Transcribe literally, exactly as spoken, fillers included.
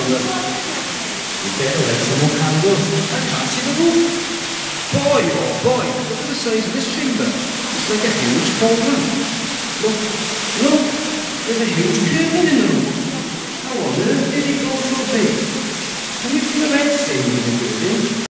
Ripeto, adesso moccando, ragazzi, look, boy, oh boy, look at the size of this chamber. It's like a huge cauldron. Look, look, there's a huge pyramid in the room. How on earth did it go so big? Can you feel the red stain in the building?